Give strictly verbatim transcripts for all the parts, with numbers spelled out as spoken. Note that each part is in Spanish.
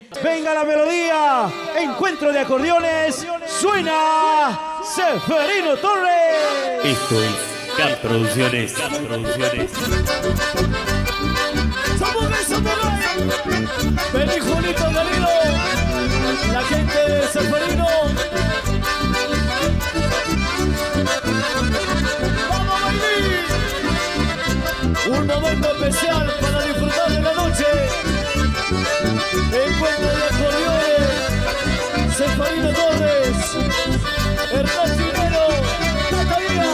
Venga la melodía, encuentro de acordeones, suena Seferino Torres. Esto es G A M Producciones. G A M Producciones. Somos de Sotomayor, vení Julito Galilo, la gente de Seferino. ¡Vamos a bailar! Un momento especial para disfrutar de la noche. Encuentro de acordeones, Seferino Torres, Hernán Chinero, Catalina.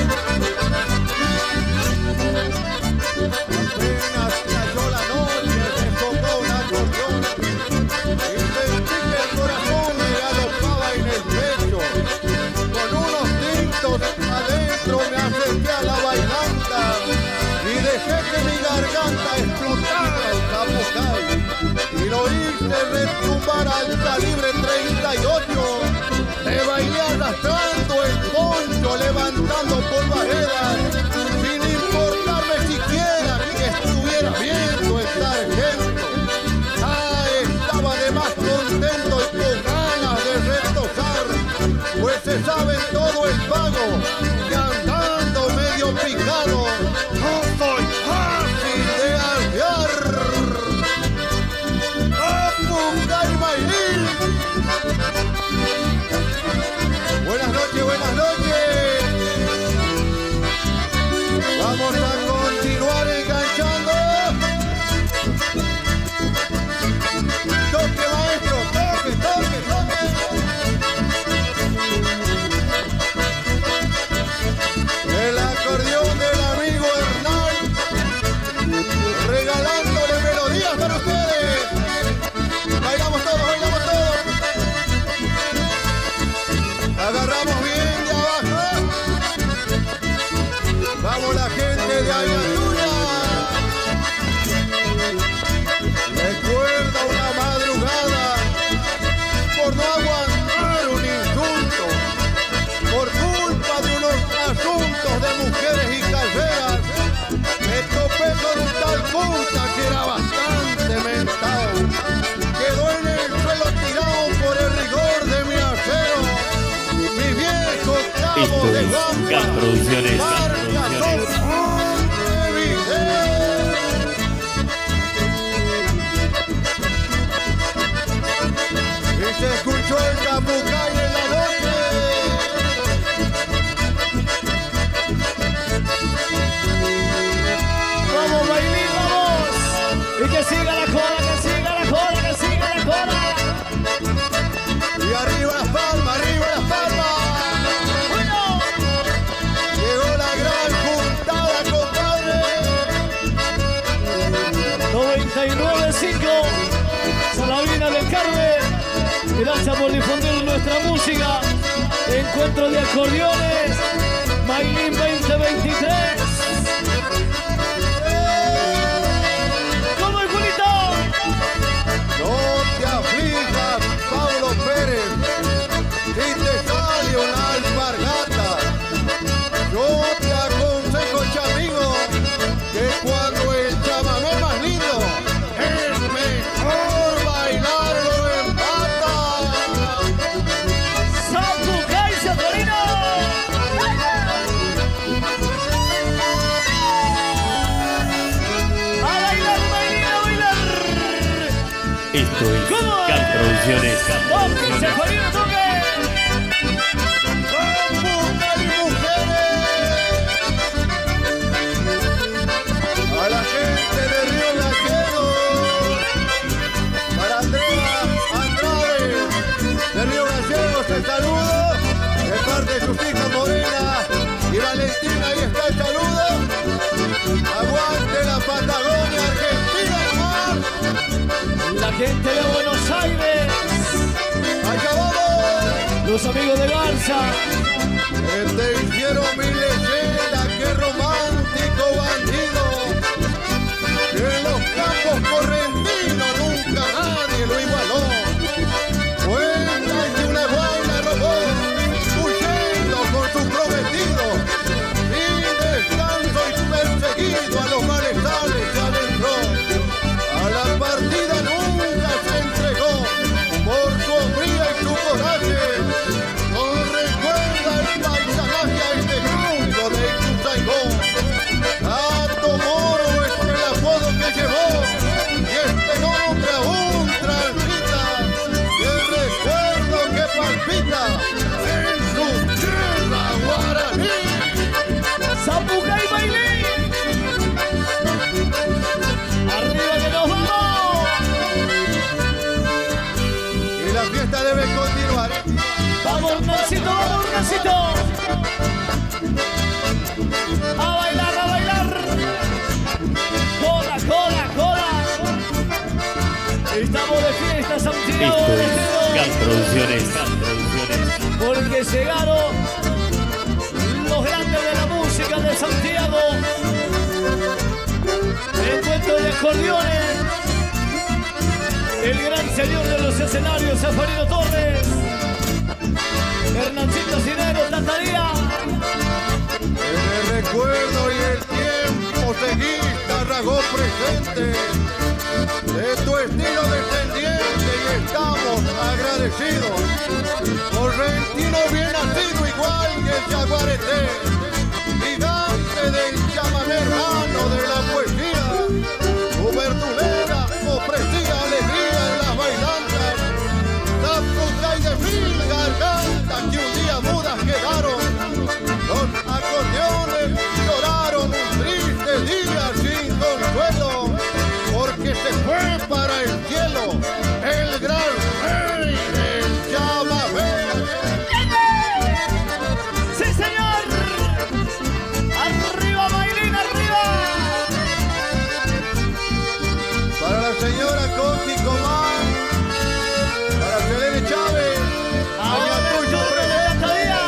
Apenas cayó la noche, me tocó un acordeón y sentí que el corazón me galopaba en el pecho. Con unos tintos adentro me acerqué a la bailanta y dejé que mi garganta explotara el zapucay. Y lo hice retumbar al calibre treinta y ocho. Me bailé arrastrando el poncho, levantando polvaredas, sin importarme siquiera que estuviera viendo el sargento. Ah, estaba de más contento y con ganas de retozar, pues se sabe todo el pago, que andando medio picado, no soy fácil de hallar. Buenas noches, buenas noches. Vamos a continuar enganchando. Toque, maestro, toque, toque, toque. El acordeón del amigo Hernán, regalándole melodías para ustedes. Bailamos todos, bailamos todos. Agarramos bien de abajo. Vamos la gente de Ayatuna. Recuerda una madrugada por no aguantar un insulto, por culpa de unos asuntos de mujeres y calleras. Me topé con un tal puta que era bastante mental. Quedó en el suelo tirado por el rigor de mi acero. Mi viejo cabo Esto de es guampa, G A M Producciones. G A M marca Producciones. son un video. Y se escuchó el capucay en la noche. Vamos, Bailín, vamos. Y que siga la cola, que siga la cola, que siga la cola. Y arriba las palmas, arriba las palmas. Bueno, Llegó la gran juntada, compadre. noventa y nueve punto cinco, Salavina del Carmen. Gracias por difundir nuestra música. Encuentro de acordeones, Bailín veinte veintitrés. ¿Cómo es, Julito? No te aflijas, Pablo Pérez, si te sale una alpargata. Yo te aconsejo, chamigo, que cuando el chamamé más lindo es mejor bailarlo en pata. ¡Zapucay, Seferino! ¡A bailar, Bailín, a bailar! Esto es ¿Cómo G A M Producciones. G A M ¡Toque, Producciones. Seferino, toque! ¡Putas y mujeres! A la gente de Río Gallegos, para Andrea Andrade de Río Gallegos, te saludo de parte de sus hijas Morena y Valentina. Ahí está el saludo. Aguante la Patagonia Argentina, hermano. La gente de Buenos Aires, Allá vamos. los amigos de Garza, Que te hicieron mi leyenda, qué romántico bandido. Que en los campos correntinos nunca nadie lo igualó. Cuenta que una guaina robó, huyendo con su prometido. Sin descanso y perseguido a los manejales se adentró. A la partida nunca se entregó. Vamos, Hernancito, vamos, Hernancito. A bailar, a bailar. Cola, cola, cola. Estamos de fiesta, Santiago. Esto de es Estero. Gal Producciones. Gal Producciones. Porque llegaron los grandes de la música de Santiago. El encuentro de acordeones. El gran señor de los escenarios, Zafarino Torres. Hernancito Cinero, Tataría. En el recuerdo y el tiempo seguista Ragó presente de tu estilo descendiente y estamos agradecidos. Correntino bien nacido igual que el Jaguarete, gigante del chamamé hermano de la poesía. Tu verdulera ofrecía alegría en las bailanzas, la puta y de mil gargantas que un día mudas quedaron. Los acordeones lloraron un triste día sin consuelo, porque se fue para el cielo el gran rey del chamamé. ¡Sí, señor! ¡Arriba, Maylin, arriba! Para la señora Conti Comán, para Selene Chávez, Ayacucho presente.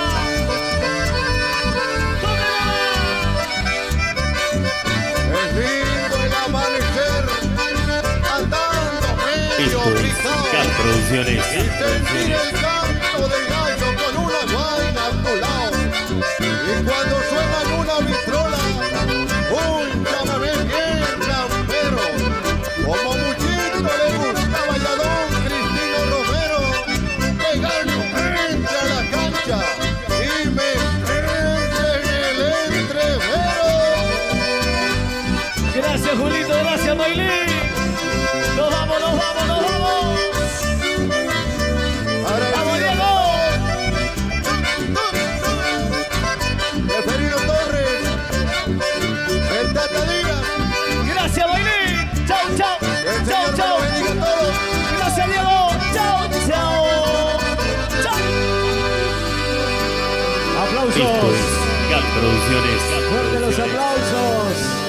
Es lindo el amanecer, andando medio Esto es brisado, Gal Producciones. y Gal sentir Producciones. el canto del gallo con una guaina a tu lado. Y cuando suena en una vitrola, un chamamé bien campero, como muchito le gustaba ya don Cristino Romero, pegarle un frente a la cancha y meterse en el entrevero. Gracias, Julito, gracias, Maylin. Nos vamos, nos vamos, nos vamos. ¡Vamos, Diego! Zeferino Torres, el Tata Díaz, Gracias, Maylin. Chau, chau. el Chau, Señor me chau. lo bendiga a todos. Gracias, Diego. Chau, chau. Chau. Esto Aplausos. es Gal Producciones. Gal Fuerte los Producciones. aplausos.